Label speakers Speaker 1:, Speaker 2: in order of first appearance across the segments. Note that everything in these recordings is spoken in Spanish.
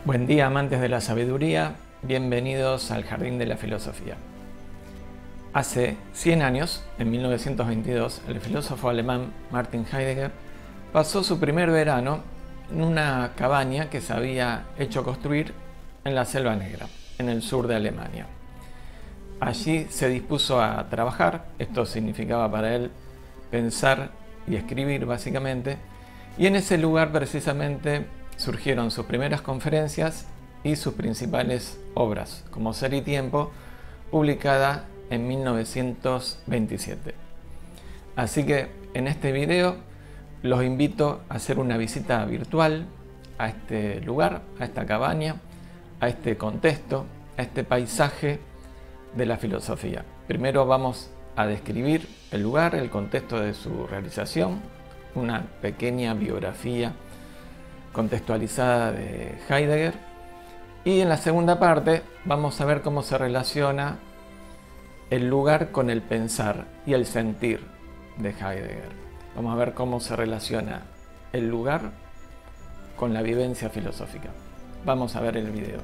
Speaker 1: Buen día, amantes de la sabiduría, bienvenidos al Jardín de la Filosofía. Hace 100 años, en 1922, el filósofo alemán Martin Heidegger pasó su primer verano en una cabaña que se había hecho construir en la Selva Negra, en el sur de Alemania. Allí se dispuso a trabajar, esto significaba para él pensar y escribir básicamente, y en ese lugar precisamente surgieron sus primeras conferencias y sus principales obras, como Ser y Tiempo, publicada en 1927. Así que en este video los invito a hacer una visita virtual a este lugar, a esta cabaña, a este contexto, a este paisaje de la filosofía. Primero vamos a describir el lugar, el contexto de su realización, una pequeña biografía contextualizada de Heidegger, y en la segunda parte vamos a ver cómo se relaciona el lugar con el pensar y el sentir de Heidegger. Vamos a ver cómo se relaciona el lugar con la vivencia filosófica. Vamos a ver el video.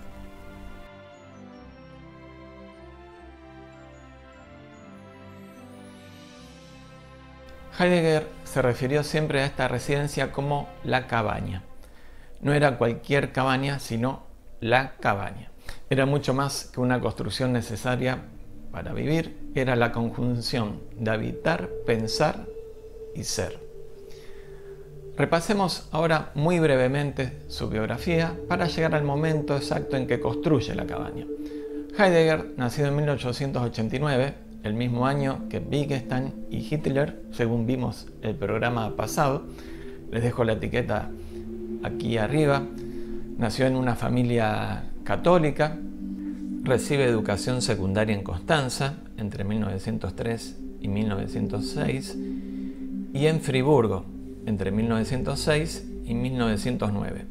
Speaker 1: Heidegger se refirió siempre a esta residencia como la cabaña. No era cualquier cabaña, sino la cabaña. Era mucho más que una construcción necesaria para vivir, era la conjunción de habitar, pensar y ser. Repasemos ahora muy brevemente su biografía para llegar al momento exacto en que construye la cabaña. Heidegger, nacido en 1889, el mismo año que Wittgenstein y Hitler, según vimos el programa pasado, les dejo la etiqueta aquí arriba. Nació en una familia católica, recibe educación secundaria en Constanza entre 1903 y 1906 y en Friburgo entre 1906 y 1909.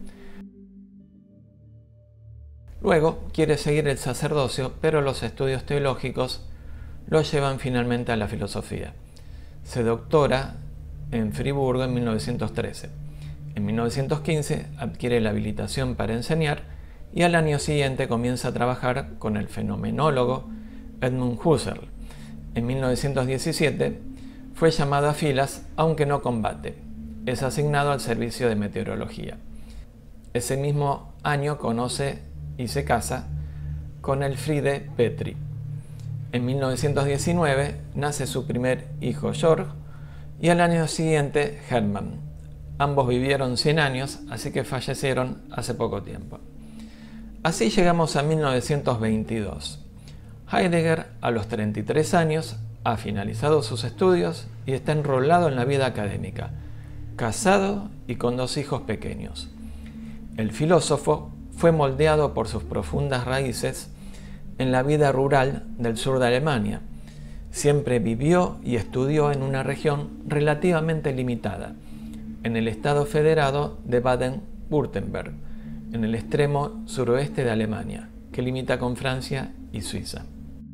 Speaker 1: Luego quiere seguir el sacerdocio, pero los estudios teológicos lo llevan finalmente a la filosofía. Se doctora en Friburgo en 1913. En 1915 adquiere la habilitación para enseñar y al año siguiente comienza a trabajar con el fenomenólogo Edmund Husserl. En 1917 fue llamado a filas, aunque no combate. Es asignado al servicio de meteorología. Ese mismo año conoce y se casa con Elfriede Petri. En 1919 nace su primer hijo Georg y al año siguiente Hermann. Ambos vivieron 100 años, así que fallecieron hace poco tiempo. Así llegamos a 1922. Heidegger, a los 33 años, ha finalizado sus estudios y está enrolado en la vida académica, casado y con 2 hijos pequeños. El filósofo fue moldeado por sus profundas raíces en la vida rural del sur de Alemania. Siempre vivió y estudió en una región relativamente limitada, en el estado federado de Baden-Württemberg, en el extremo suroeste de Alemania, que limita con Francia y Suiza.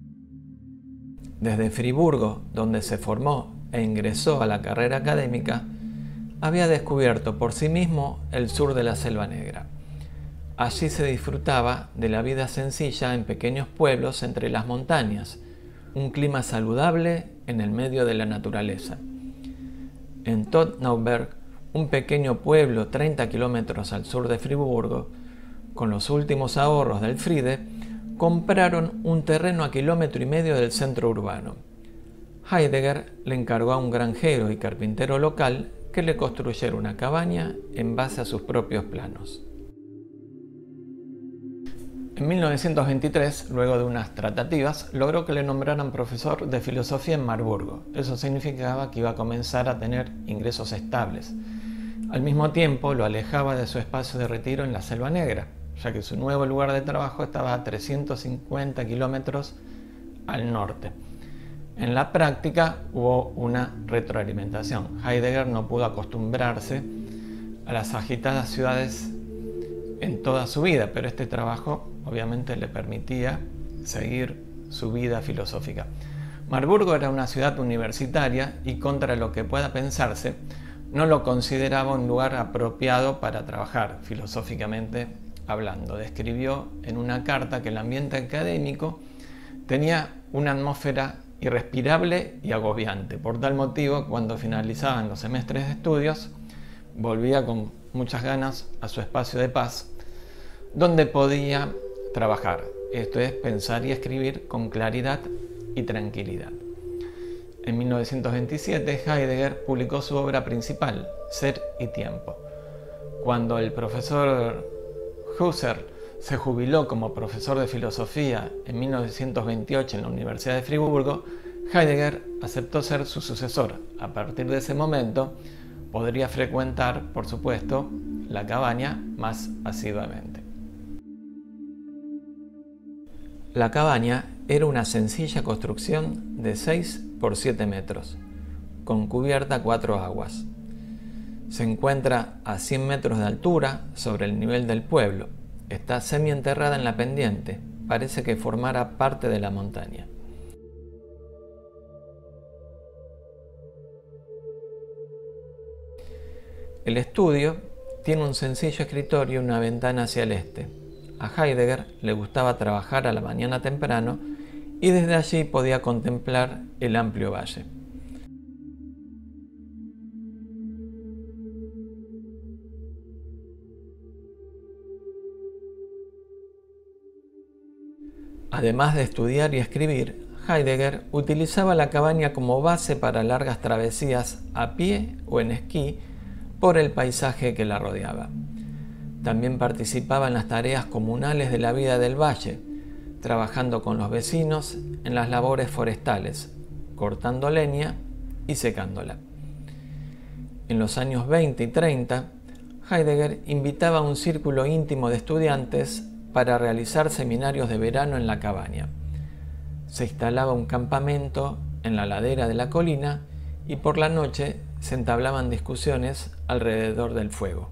Speaker 1: Desde Friburgo, donde se formó e ingresó a la carrera académica, había descubierto por sí mismo el sur de la Selva Negra. Allí se disfrutaba de la vida sencilla en pequeños pueblos entre las montañas, un clima saludable en el medio de la naturaleza. En Todtnauberg, un pequeño pueblo 30 kilómetros al sur de Friburgo, con los últimos ahorros del Friede, compraron un terreno a 1,5 kilómetros del centro urbano. Heidegger le encargó a un granjero y carpintero local que le construyera una cabaña en base a sus propios planos. En 1923, luego de unas tratativas, logró que le nombraran profesor de filosofía en Marburgo. Eso significaba que iba a comenzar a tener ingresos estables. Al mismo tiempo, lo alejaba de su espacio de retiro en la Selva Negra, ya que su nuevo lugar de trabajo estaba a 350 kilómetros al norte. En la práctica hubo una retroalimentación. Heidegger no pudo acostumbrarse a las agitadas ciudades en toda su vida, pero este trabajo obviamente le permitía seguir su vida filosófica. Marburgo era una ciudad universitaria y, contra lo que pueda pensarse, no lo consideraba un lugar apropiado para trabajar filosóficamente hablando. Describió en una carta que el ambiente académico tenía una atmósfera irrespirable y agobiante. Por tal motivo, cuando finalizaban los semestres de estudios, volvía con muchas ganas a su espacio de paz, donde podía trabajar, esto es, pensar y escribir con claridad y tranquilidad. En 1927, Heidegger publicó su obra principal, Ser y Tiempo. Cuando el profesor Husserl se jubiló como profesor de filosofía en 1928 en la Universidad de Friburgo, Heidegger aceptó ser su sucesor. A partir de ese momento, podría frecuentar, por supuesto, la cabaña más asiduamente. La cabaña era una sencilla construcción de 6 por 7 metros, con cubierta a 4 aguas. Se encuentra a 100 metros de altura sobre el nivel del pueblo. Está semienterrada en la pendiente, parece que formara parte de la montaña. El estudio tiene un sencillo escritorio y una ventana hacia el este. A Heidegger le gustaba trabajar a la mañana temprano y desde allí podía contemplar el amplio valle. Además de estudiar y escribir, Heidegger utilizaba la cabaña como base para largas travesías a pie o en esquí por el paisaje que la rodeaba. También participaba en las tareas comunales de la vida del valle, trabajando con los vecinos en las labores forestales, cortando leña y secándola. En los años 20 y 30, Heidegger invitaba a un círculo íntimo de estudiantes para realizar seminarios de verano en la cabaña. Se instalaba un campamento en la ladera de la colina y por la noche se entablaban discusiones alrededor del fuego.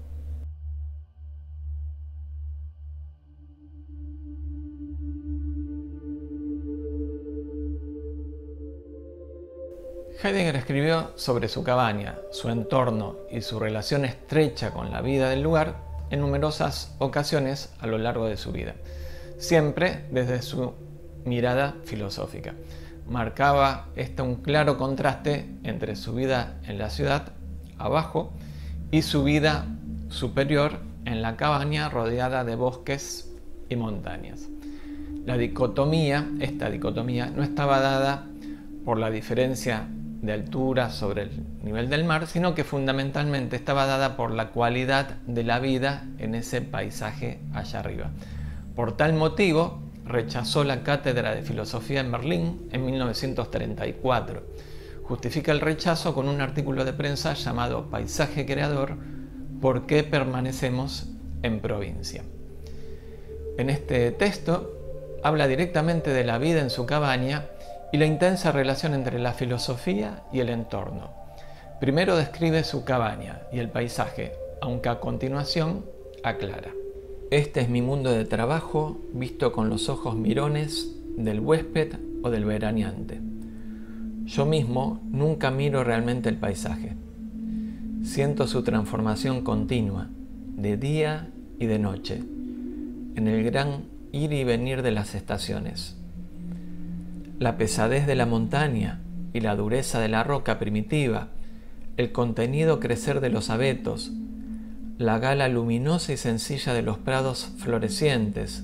Speaker 1: Heidegger escribió sobre su cabaña, su entorno y su relación estrecha con la vida del lugar en numerosas ocasiones a lo largo de su vida, siempre desde su mirada filosófica. Marcaba un claro contraste entre su vida en la ciudad, abajo, y su vida superior en la cabaña rodeada de bosques y montañas. Esta dicotomía no estaba dada por la diferencia de altura sobre el nivel del mar, sino que fundamentalmente estaba dada por la cualidad de la vida en ese paisaje allá arriba. Por tal motivo, rechazó la cátedra de filosofía en Berlín en 1934. Justifica el rechazo con un artículo de prensa llamado Paisaje creador, ¿por qué permanecemos en provincia? En este texto habla directamente de la vida en su cabaña y la intensa relación entre la filosofía y el entorno. Primero describe su cabaña y el paisaje, aunque a continuación aclara: este es mi mundo de trabajo visto con los ojos mirones del huésped o del veraneante. Yo mismo nunca miro realmente el paisaje. Siento su transformación continua, de día y de noche, en el gran ir y venir de las estaciones. La pesadez de la montaña y la dureza de la roca primitiva, el contenido crecer de los abetos, la gala luminosa y sencilla de los prados florecientes,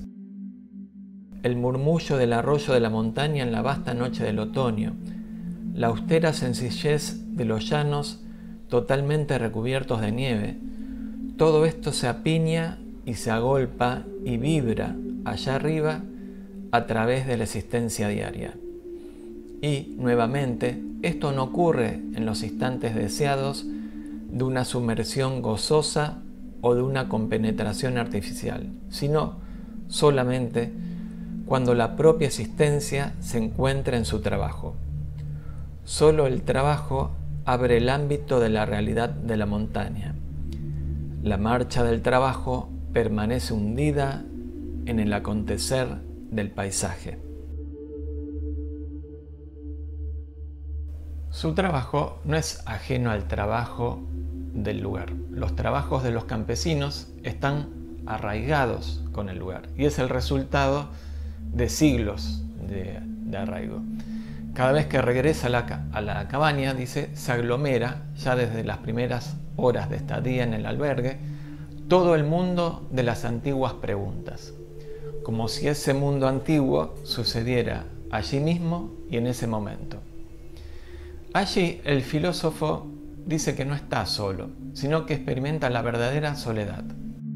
Speaker 1: el murmullo del arroyo de la montaña en la vasta noche del otoño, la austera sencillez de los llanos totalmente recubiertos de nieve, todo esto se apiña y se agolpa y vibra allá arriba a través de la existencia diaria. Y, nuevamente, esto no ocurre en los instantes deseados de una sumersión gozosa o de una compenetración artificial, sino solamente cuando la propia existencia se encuentra en su trabajo. Solo el trabajo abre el ámbito de la realidad de la montaña. La marcha del trabajo permanece hundida en el acontecer del paisaje. Su trabajo no es ajeno al trabajo del lugar. Los trabajos de los campesinos están arraigados con el lugar. Y es el resultado de siglos de arraigo. Cada vez que regresa a la cabaña, dice, se aglomera, ya desde las primeras horas de estadía en el albergue, todo el mundo de las antiguas preguntas, como si ese mundo antiguo sucediera allí mismo y en ese momento. Allí el filósofo dice que no está solo, sino que experimenta la verdadera soledad.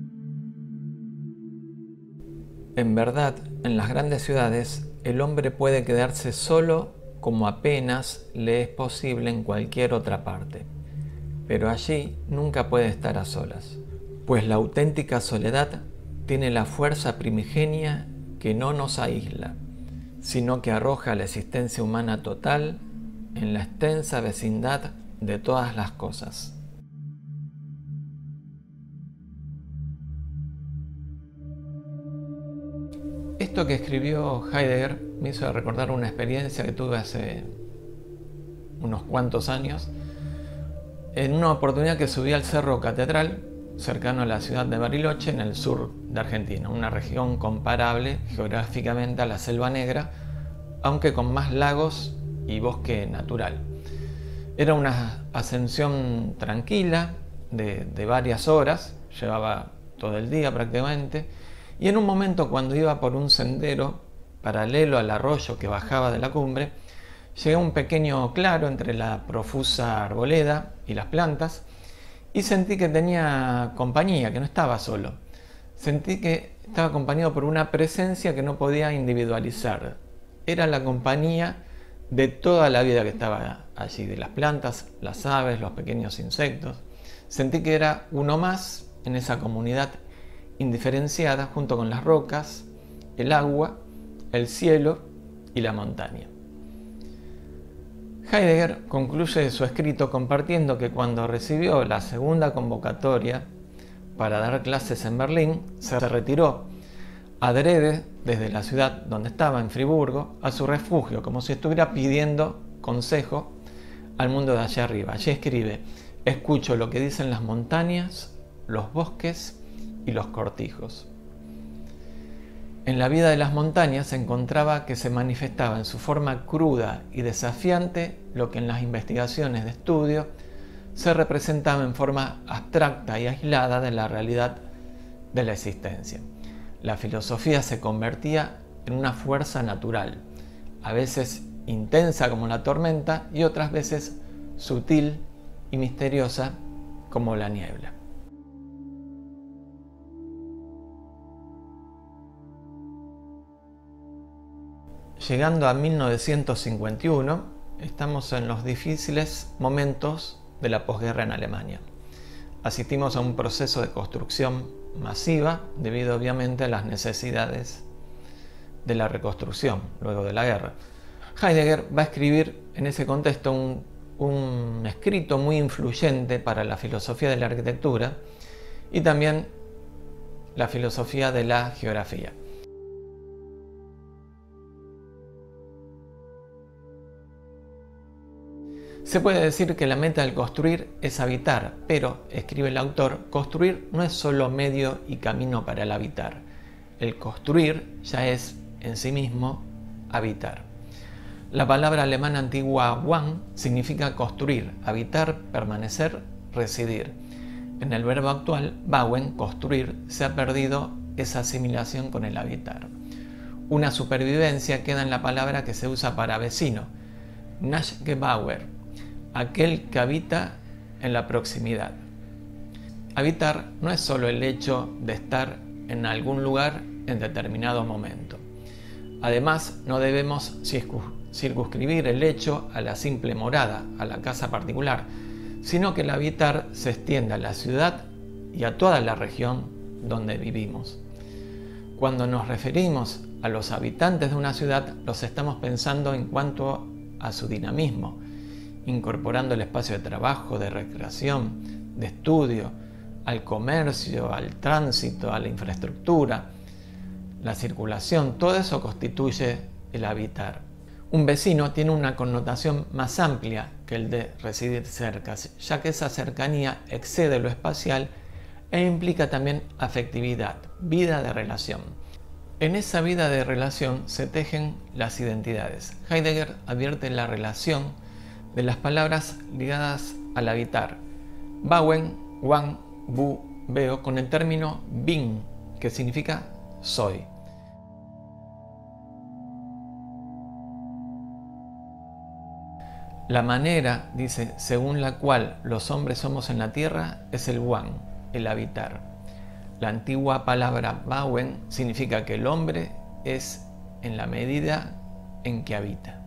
Speaker 1: En verdad, en las grandes ciudades, el hombre puede quedarse solo como apenas le es posible en cualquier otra parte. Pero allí nunca puede estar a solas, pues la auténtica soledad tiene la fuerza primigenia que no nos aísla, sino que arroja la existencia humana total en la extensa vecindad de todas las cosas. Esto que escribió Heidegger me hizo recordar una experiencia que tuve hace unos cuantos años, en una oportunidad que subí al Cerro Catedral, cercano a la ciudad de Bariloche, en el sur de Argentina, una región comparable geográficamente a la Selva Negra, aunque con más lagos y bosque natural. Era una ascensión tranquila de varias horas, llevaba todo el día prácticamente, y en un momento, cuando iba por un sendero paralelo al arroyo que bajaba de la cumbre, llegué a un pequeño claro entre la profusa arboleda y las plantas y sentí que tenía compañía, que no estaba solo. Sentí que estaba acompañado por una presencia que no podía individualizar. Era la compañía de toda la vida que estaba allí, de las plantas, las aves, los pequeños insectos. Sentí que era uno más en esa comunidad indiferenciada, junto con las rocas, el agua, el cielo y la montaña. Heidegger concluye su escrito compartiendo que cuando recibió la segunda convocatoria para dar clases en Berlín, se retiró adrede desde la ciudad donde estaba, en Friburgo, a su refugio, como si estuviera pidiendo consejo al mundo de allá arriba. Allí escribe: escucho lo que dicen las montañas, los bosques y los cortijos. En la vida de las montañas se encontraba que se manifestaba en su forma cruda y desafiante lo que en las investigaciones de estudio se representaba en forma abstracta y aislada de la realidad de la existencia. La filosofía se convertía en una fuerza natural, a veces intensa como la tormenta y otras veces sutil y misteriosa como la niebla. Llegando a 1951, estamos en los difíciles momentos de la posguerra en Alemania. Asistimos a un proceso de construcción masiva debido obviamente a las necesidades de la reconstrucción luego de la guerra. Heidegger va a escribir en ese contexto un escrito muy influyente para la filosofía de la arquitectura y también la filosofía de la geografía. Se puede decir que la meta del construir es habitar, pero, escribe el autor, construir no es solo medio y camino para el habitar. El construir ya es, en sí mismo, habitar. La palabra alemana antigua Wohnen significa construir, habitar, permanecer, residir. En el verbo actual, bauen, construir, se ha perdido esa asimilación con el habitar. Una supervivencia queda en la palabra que se usa para vecino, Nachgebauer, aquel que habita en la proximidad. Habitar no es solo el hecho de estar en algún lugar en determinado momento. Además, no debemos circunscribir el hecho a la simple morada, a la casa particular, sino que el habitar se extiende a la ciudad y a toda la región donde vivimos. Cuando nos referimos a los habitantes de una ciudad, los estamos pensando en cuanto a su dinamismo, incorporando el espacio de trabajo, de recreación, de estudio, al comercio, al tránsito, a la infraestructura, la circulación. Todo eso constituye el habitar. Un vecino tiene una connotación más amplia que el de residir cerca, ya que esa cercanía excede lo espacial e implica también afectividad, vida de relación. En esa vida de relación se tejen las identidades. Heidegger advierte la relación de las palabras ligadas al habitar, bauen, wan, bu, veo, con el término bin, que significa soy. La manera, dice, según la cual los hombres somos en la tierra es el wan, el habitar. La antigua palabra bauen significa que el hombre es en la medida en que habita.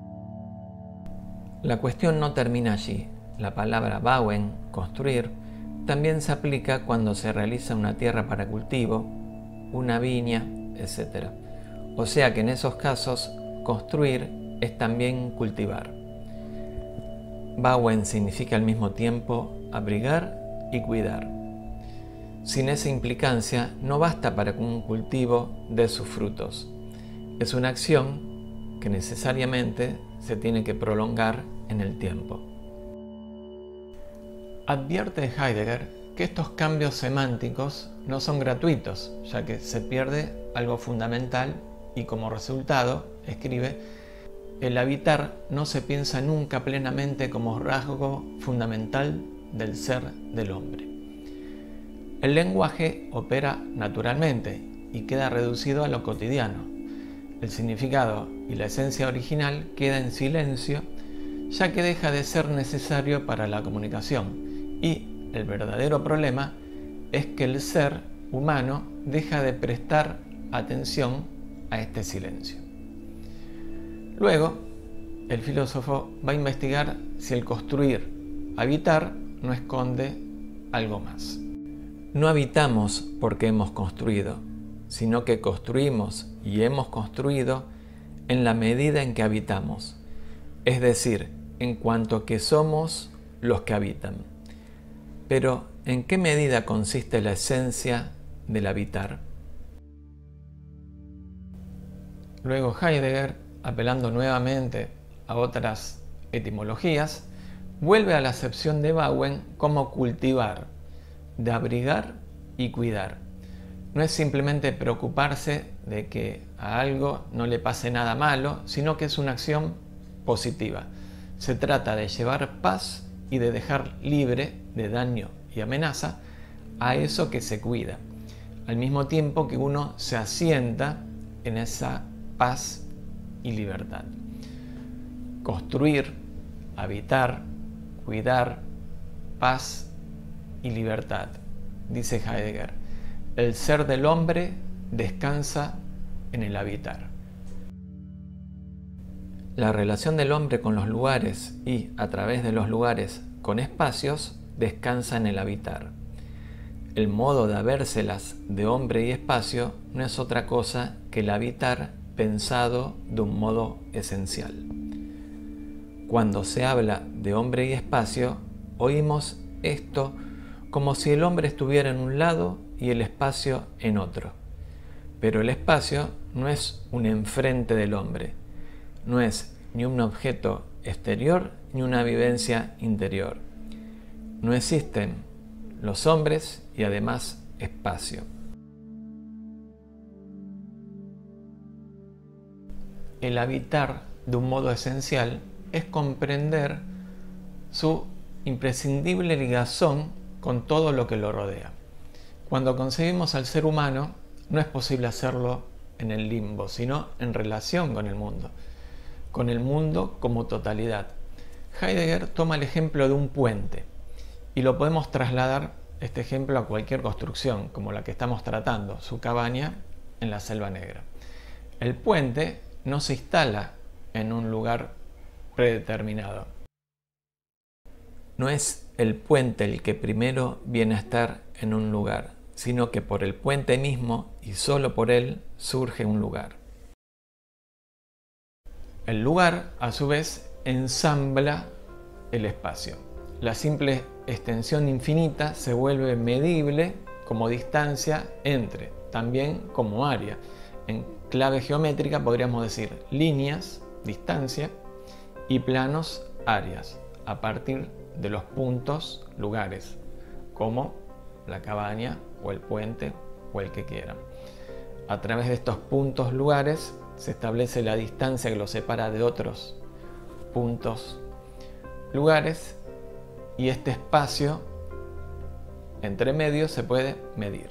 Speaker 1: La cuestión no termina allí. La palabra bauen, construir, también se aplica cuando se realiza una tierra para cultivo, una viña, etc. O sea que en esos casos, construir es también cultivar. Bauen significa al mismo tiempo abrigar y cuidar. Sin esa implicancia no basta para que un cultivo dé sus frutos. Es una acción que necesariamente se tiene que prolongar en el tiempo. Advierte Heidegger que estos cambios semánticos no son gratuitos, ya que se pierde algo fundamental y como resultado, escribe, el habitar no se piensa nunca plenamente como rasgo fundamental del ser del hombre. El lenguaje opera naturalmente y queda reducido a lo cotidiano. El significado y la esencia original queda en silencio, ya que deja de ser necesario para la comunicación. Y el verdadero problema es que el ser humano deja de prestar atención a este silencio. Luego, el filósofo va a investigar si el construir, habitar, no esconde algo más. No habitamos porque hemos construido, sino que construimos y hemos construido en la medida en que habitamos, es decir, en cuanto que somos los que habitan. Pero, ¿en qué medida consiste la esencia del habitar? Luego Heidegger, apelando nuevamente a otras etimologías, vuelve a la acepción de Bauen como cultivar, de abrigar y cuidar. No es simplemente preocuparse de que a algo no le pase nada malo, sino que es una acción positiva. Se trata de llevar paz y de dejar libre de daño y amenaza a eso que se cuida, al mismo tiempo que uno se asienta en esa paz y libertad. Construir, habitar, cuidar, paz y libertad, dice Heidegger. El ser del hombre descansa en el habitar. La relación del hombre con los lugares y, a través de los lugares, con espacios, descansa en el habitar. El modo de habérselas de hombre y espacio no es otra cosa que el habitar pensado de un modo esencial. Cuando se habla de hombre y espacio, oímos esto como si el hombre estuviera en un lado y el espacio en otro. Pero el espacio no es un enfrente del hombre, no es ni un objeto exterior ni una vivencia interior. No existen los hombres y además espacio. El habitar de un modo esencial es comprender su imprescindible ligazón con todo lo que lo rodea. Cuando concebimos al ser humano, no es posible hacerlo en el limbo, sino en relación con el mundo como totalidad. Heidegger toma el ejemplo de un puente y lo podemos trasladar, este ejemplo, a cualquier construcción, como la que estamos tratando, su cabaña en la Selva Negra. El puente no se instala en un lugar predeterminado. No es el puente el que primero viene a estar en un lugar, sino que por el puente mismo y solo por él surge un lugar. El lugar, a su vez, ensambla el espacio. La simple extensión infinita se vuelve medible como distancia entre, también como área. En clave geométrica podríamos decir líneas, distancia, y planos, áreas, a partir de los puntos, lugares, como la cabaña o el puente o el que quieran. A través de estos puntos lugares se establece la distancia que los separa de otros puntos lugares y este espacio entre medios se puede medir.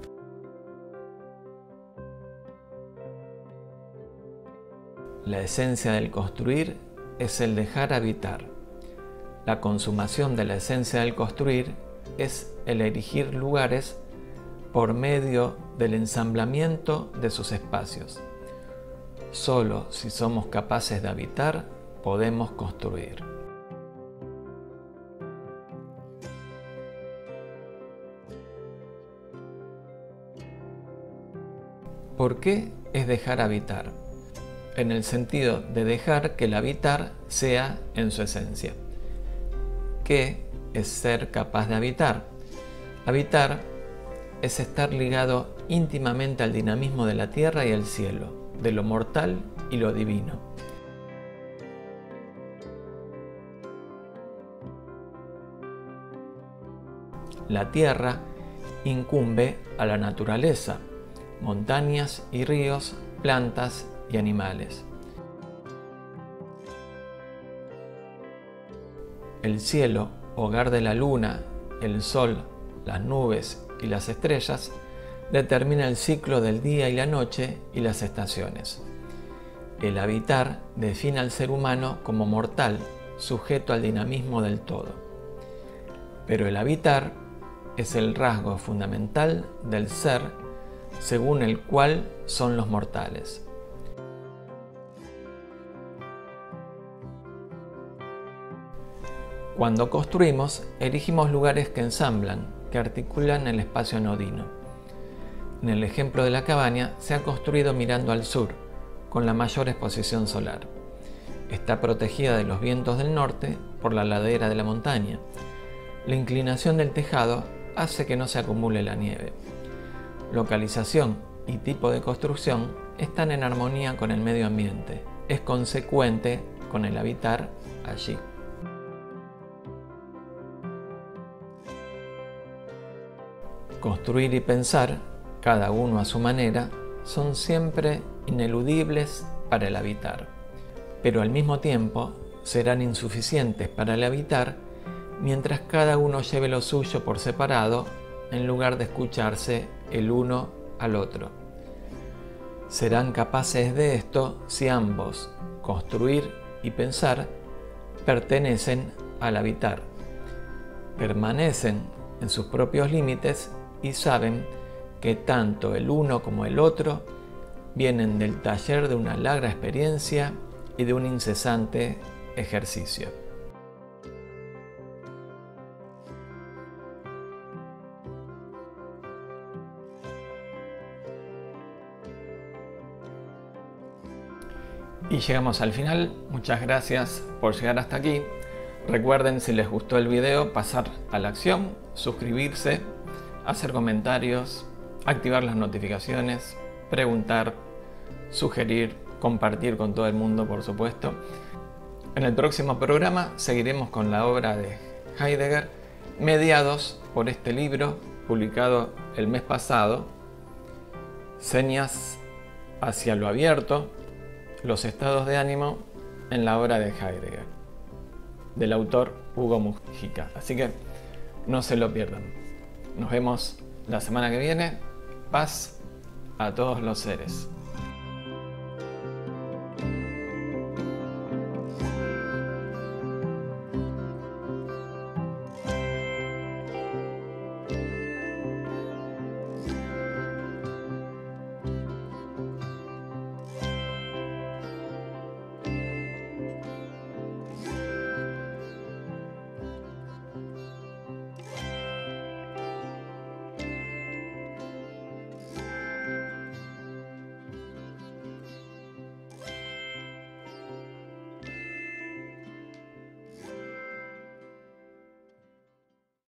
Speaker 1: La esencia del construir es el dejar habitar. La consumación de la esencia del construir es el erigir lugares por medio del ensamblamiento de sus espacios. Solo si somos capaces de habitar, podemos construir. ¿Por qué es dejar habitar? En el sentido de dejar que el habitar sea en su esencia. ¿Qué es ser capaz de habitar? Habitar es estar ligado íntimamente al dinamismo de la tierra y el cielo, de lo mortal y lo divino. La tierra incumbe a la naturaleza, montañas y ríos, plantas y animales. El cielo, hogar de la luna, el sol, las nubes y las estrellas, determina el ciclo del día y la noche y las estaciones. El habitar define al ser humano como mortal, sujeto al dinamismo del todo. Pero el habitar es el rasgo fundamental del ser, según el cual son los mortales. Cuando construimos, erigimos lugares que ensamblan, que articulan el espacio nodino. En el ejemplo de la cabaña, se ha construido mirando al sur, con la mayor exposición solar. Está protegida de los vientos del norte por la ladera de la montaña. La inclinación del tejado hace que no se acumule la nieve. Localización y tipo de construcción están en armonía con el medio ambiente. Es consecuente con el habitar allí. Construir y pensar, cada uno a su manera, son siempre ineludibles para el habitar, pero al mismo tiempo serán insuficientes para el habitar mientras cada uno lleve lo suyo por separado en lugar de escucharse el uno al otro. Serán capaces de esto si ambos, construir y pensar, pertenecen al habitar, permanecen en sus propios límites y saben que tanto el uno como el otro vienen del taller de una larga experiencia y de un incesante ejercicio. Y llegamos al final. Muchas gracias por llegar hasta aquí. Recuerden, si les gustó el video, pasar a la acción, suscribirse, hacer comentarios, activar las notificaciones, preguntar, sugerir, compartir con todo el mundo, por supuesto. En el próximo programa seguiremos con la obra de Heidegger, mediados por este libro publicado el mes pasado, Señas hacia lo abierto, los estados de ánimo en la obra de Heidegger, del autor Hugo Mujica. Así que no se lo pierdan. Nos vemos la semana que viene. Paz a todos los seres.